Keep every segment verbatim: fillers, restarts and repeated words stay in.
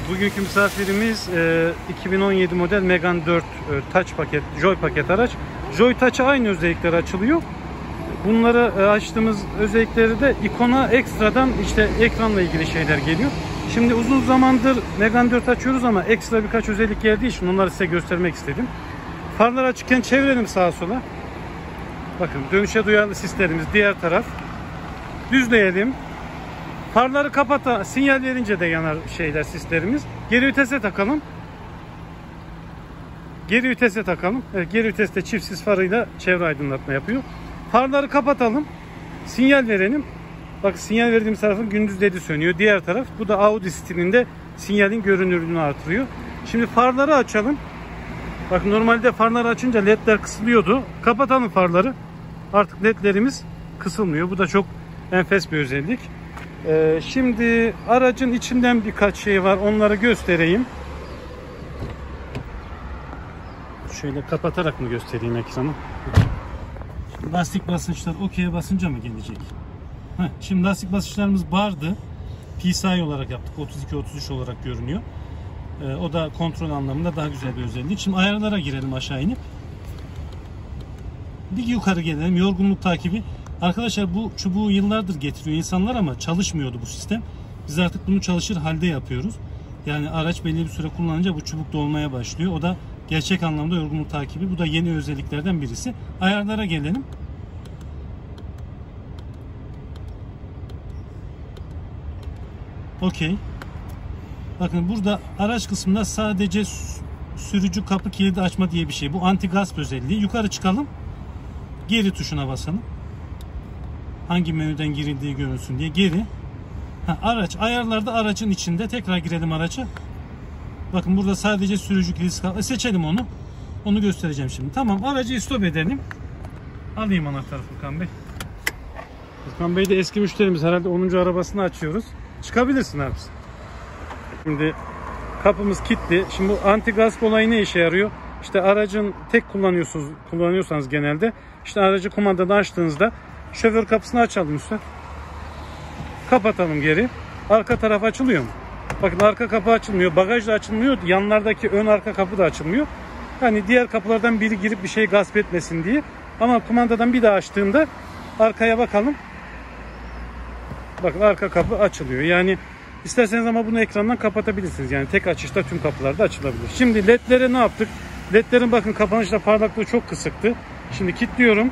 Bugünkü misafirimiz e, iki bin on yedi model Megane dört e, Touch paket, Joy paket araç. Joy Touch'a aynı özellikler açılıyor. Bunları e, açtığımız özellikleri de ikona ekstradan işte ekranla ilgili şeyler geliyor. Şimdi uzun zamandır Megane dört açıyoruz ama ekstra birkaç özellik geldiği için onları size göstermek istedim. Farlar açıkken çevirelim sağa sola. Bakın dönüşe duyarlı sislerimiz diğer taraf. Düzleyelim. Farları kapata, sinyal verince de yanar şeyler, sislerimiz. Geri vitese takalım. Geri vitese takalım. Evet, geri viteste çift sis farıyla çevre aydınlatma yapıyor. Farları kapatalım. Sinyal verelim. Bak, sinyal verdiğimiz tarafın gündüz ledi sönüyor. Diğer taraf, bu da Audi stilinde sinyalin görünürlüğünü artırıyor. Şimdi farları açalım. Bak, normalde farları açınca ledler kısılıyordu. Kapatalım farları. Artık ledlerimiz kısılmıyor. Bu da çok enfes bir özellik. Ee, şimdi aracın içinden birkaç şey var. Onları göstereyim. Şöyle kapatarak mı göstereyim ekranı? Şimdi lastik basınçlar okey'e basınca mı gelecek? Heh, şimdi lastik basınçlarımız bardı. P S I olarak yaptık. otuz iki otuz üç olarak görünüyor. Ee, o da kontrol anlamında daha güzel bir özellik. Şimdi ayarlara girelim aşağı inip. Bir yukarı gelelim. Yorgunluk takibi. Arkadaşlar, bu çubuğu yıllardır getiriyor insanlar ama çalışmıyordu bu sistem. Biz artık bunu çalışır halde yapıyoruz. Yani araç belli bir süre kullanınca bu çubuk dolmaya başlıyor. O da gerçek anlamda yorgunluk takibi. Bu da yeni özelliklerden birisi. Ayarlara gelelim. Okey. Bakın, burada araç kısmında sadece sürücü kapı kilidi açma diye bir şey. Bu anti gasp özelliği. Yukarı çıkalım. Geri tuşuna basalım. Hangi menüden girildiği görünsün diye. Geri. Ha, araç. Ayarlarda aracın içinde. Tekrar girelim araca. Bakın, burada sadece sürücü kilidi kaldı. E, seçelim onu. Onu göstereceğim şimdi. Tamam. Aracı stop edelim. Alayım anahtarı Furkan Bey. Furkan Bey de eski müşterimiz. Herhalde onuncu arabasını açıyoruz. Çıkabilirsin abi. Şimdi kapımız kilitli. Şimdi bu anti gasp olayı ne işe yarıyor? İşte aracın tek kullanıyorsunuz, kullanıyorsanız genelde, işte aracı kumandadan açtığınızda şoför kapısını açalım üstüne. Kapatalım geri. Arka taraf açılıyor mu? Bakın, arka kapı açılmıyor. Bagaj da açılmıyor. Yanlardaki ön arka kapı da açılmıyor. Hani diğer kapılardan biri girip bir şey gasp etmesin diye. Ama kumandadan bir daha açtığında arkaya bakalım. Bakın, arka kapı açılıyor. Yani isterseniz ama bunu ekrandan kapatabilirsiniz. Yani tek açışta tüm kapılar da açılabilir. Şimdi ledlere ne yaptık? Ledlerin bakın kapanışta parlaklığı çok kısıktı. Şimdi kilitliyorum.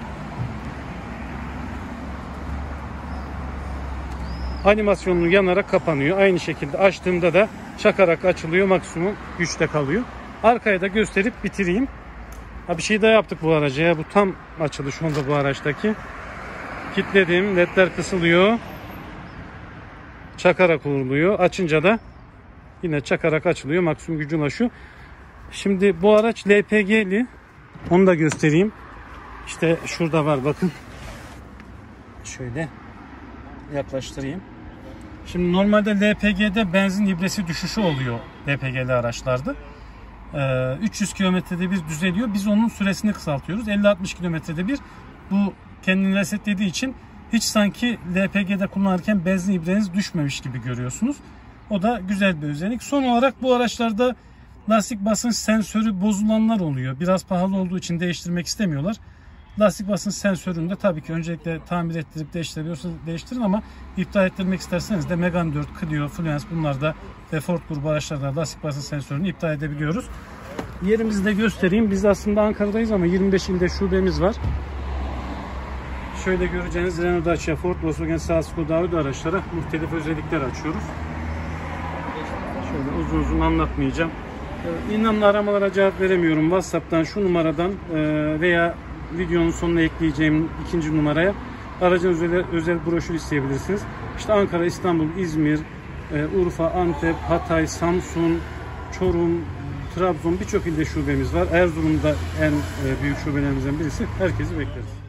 Animasyonlu yanarak kapanıyor. Aynı şekilde açtığımda da çakarak açılıyor. Maksimum güçte kalıyor. Arkaya da gösterip bitireyim. Ha, bir şey daha yaptık bu araca ya. Bu tam açılış oldu bu araçtaki. Kilitledim. Ledler kısılıyor. Çakarak vuruluyor. Açınca da yine çakarak açılıyor. Maksimum gücü ulaşıyor. Şimdi bu araç L P G'li. Onu da göstereyim. İşte şurada var bakın. Şöyle yaklaştırayım. Şimdi normalde L P G'de benzin ibresi düşüşü oluyor L P G'li araçlarda. Ee, üç yüz kilometrede bir düzeliyor. Biz onun süresini kısaltıyoruz. elli altmış kilometrede bir. Bu kendini resetlediği için hiç sanki L P G'de kullanırken benzin ibreniz düşmemiş gibi görüyorsunuz. O da güzel bir özellik. Son olarak bu araçlarda lastik basınç sensörü bozulanlar oluyor. Biraz pahalı olduğu için değiştirmek istemiyorlar. Lastik basınç sensörünü de tabii ki öncelikle tamir ettirip değiştiriyorsanız değiştirin, ama iptal ettirmek isterseniz de Megane dört, Clio, Fluence, bunlarda ve Ford grubu araçlarda lastik basınç sensörünü iptal edebiliyoruz. Yerimizi de göstereyim. Biz aslında Ankara'dayız ama yirmi beş ilde şubemiz var. Şöyle göreceğiniz Renault, Dacia, Ford, Volkswagen, Seat, Skoda, Audi araçlara muhtelif özellikler açıyoruz. Şöyle uzun uzun anlatmayacağım. İnanın aramalara cevap veremiyorum. WhatsApp'tan, şu numaradan veya videonun sonuna ekleyeceğim ikinci numaraya aracın özel, özel broşür isteyebilirsiniz. İşte Ankara, İstanbul, İzmir, Urfa, Antep, Hatay, Samsun, Çorum, Trabzon, birçok ilde şubemiz var. Erzurum'da en büyük şubelerimizden birisi. Herkesi bekleriz.